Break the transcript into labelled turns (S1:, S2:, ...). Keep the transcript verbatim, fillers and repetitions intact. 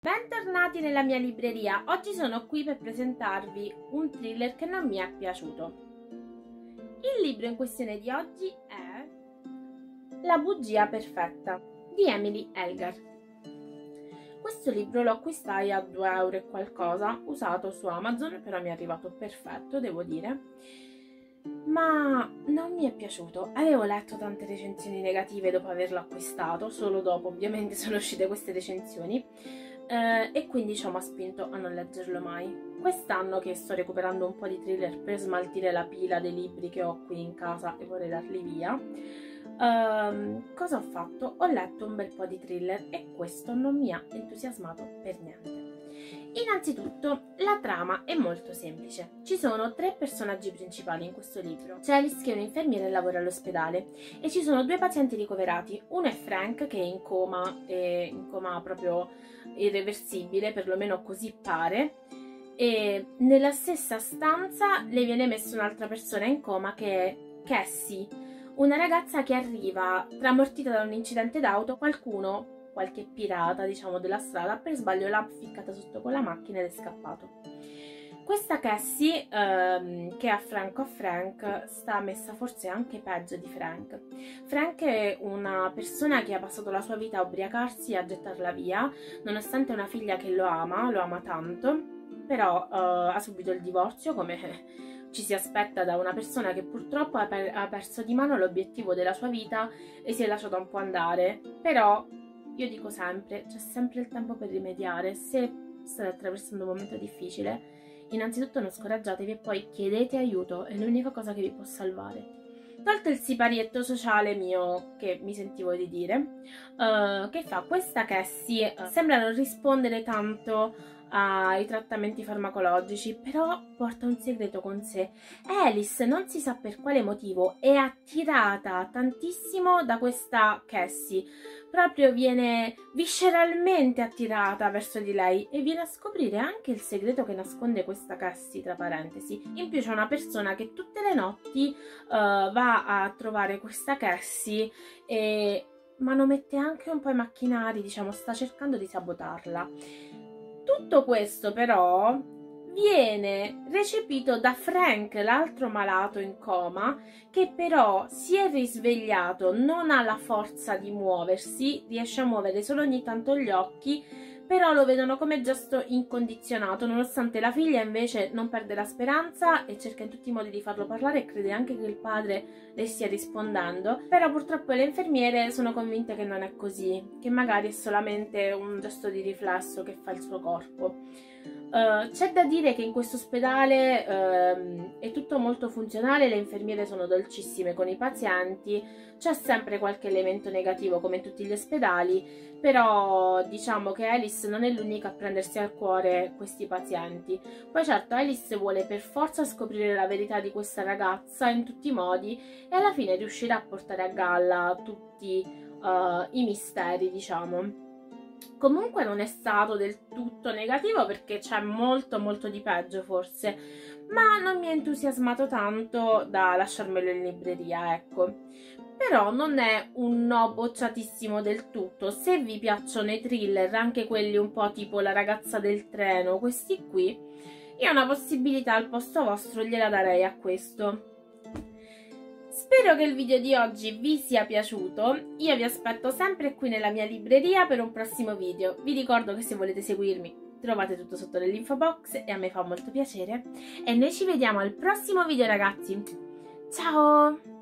S1: Bentornati nella mia libreria. Oggi sono qui per presentarvi un thriller che non mi è piaciuto. Il libro in questione di oggi è La bugia perfetta di Emily Elgar. Questo libro lo acquistai a due euro e qualcosa, usato su Amazon, però mi è arrivato perfetto, devo dire. Ma non mi è piaciuto. Avevo letto tante recensioni negative dopo averlo acquistato, solo dopo ovviamente sono uscite queste recensioni. Uh, e quindi ciò mi ha spinto a non leggerlo mai. Quest'anno che sto recuperando un po' di thriller per smaltire la pila dei libri che ho qui in casa e vorrei darli via, uh, cosa ho fatto? Ho letto un bel po' di thriller e questo non mi ha entusiasmato per niente. Innanzitutto, la trama è molto semplice. Ci sono tre personaggi principali in questo libro. C'è Alice che è un'infermiera e lavora all'ospedale e ci sono due pazienti ricoverati. Uno è Frank che è in coma, è in coma proprio irreversibile, perlomeno così pare, e nella stessa stanza le viene messa un'altra persona in coma che è Cassie, una ragazza che arriva tramortita da un incidente d'auto. Qualcuno, qualche pirata diciamo della strada, per sbaglio l'ha ficcata sotto con la macchina ed è scappato. Questa Cassie, ehm, che a Frank o Frank, sta messa forse anche peggio di Frank. Frank è una persona che ha passato la sua vita a ubriacarsi e a gettarla via, nonostante una figlia che lo ama, lo ama tanto, però eh, ha subito il divorzio, come ci si aspetta da una persona che purtroppo ha, per ha perso di mano l'obiettivo della sua vita e si è lasciata un po' andare. Però io dico sempre, c'è sempre il tempo per rimediare. Se state attraversando un momento difficile, innanzitutto non scoraggiatevi e poi chiedete aiuto, è l'unica cosa che vi può salvare. Tolto il siparietto sociale mio che mi sentivo di dire, uh, che fa questa Cassie uh, sembra non rispondere tanto ai trattamenti farmacologici, però porta un segreto con sé. Alice, non si sa per quale motivo, è attirata tantissimo da questa Cassie, proprio viene visceralmente attirata verso di lei e viene a scoprire anche il segreto che nasconde questa Cassie, tra parentesi. In più c'è una persona che tutte le notti uh, va a trovare questa Cassie e manomette anche un po' i macchinari, diciamo, sta cercando di sabotarla. Tutto questo però viene recepito da Frank, l'altro malato in coma, che però si è risvegliato, non ha la forza di muoversi, riesce a muovere solo ogni tanto gli occhi, però lo vedono come gesto incondizionato, nonostante la figlia invece non perde la speranza e cerca in tutti i modi di farlo parlare e crede anche che il padre le stia rispondendo. Però purtroppo le infermiere sono convinte che non è così, che magari è solamente un gesto di riflesso che fa il suo corpo. Uh, c'è da dire che in questo ospedale uh, è tutto molto funzionale, le infermiere sono dolcissime con i pazienti, c'è sempre qualche elemento negativo come in tutti gli ospedali, però diciamo che Alice non è l'unica a prendersi al cuore questi pazienti. Poi certo Alice vuole per forza scoprire la verità di questa ragazza in tutti i modi e alla fine riuscirà a portare a galla tutti uh, i misteri, diciamo. Comunque non è stato del tutto negativo perché c'è molto molto di peggio forse, ma non mi ha entusiasmato tanto da lasciarmelo in libreria, ecco. Però non è un no bocciatissimo del tutto. Se vi piacciono i thriller, anche quelli un po' tipo La ragazza del treno, questi qui, io una possibilità al posto vostro gliela darei a questo. Spero che il video di oggi vi sia piaciuto, io vi aspetto sempre qui nella mia libreria per un prossimo video. Vi ricordo che se volete seguirmi trovate tutto sotto nell'info box e a me fa molto piacere. E noi ci vediamo al prossimo video ragazzi, ciao!